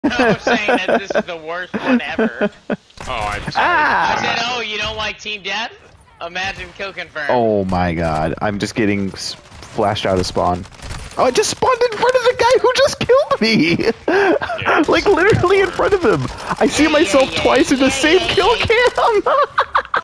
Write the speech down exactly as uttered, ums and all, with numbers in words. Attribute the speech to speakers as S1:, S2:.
S1: I'm saying that this is the worst one ever.
S2: Oh, I'm sorry.
S3: Ah!
S1: I said, oh, you don't like Team Death? Imagine kill confirm.
S3: Oh my god, I'm just getting s flashed out of spawn. Oh, I just spawned in front of the guy who just killed me!
S2: Yeah,
S3: like, literally in front of him! I see
S1: Yeah,
S3: myself
S1: yeah,
S3: twice in the
S1: yeah,
S3: same
S1: yeah,
S3: kill
S1: yeah.
S3: cam!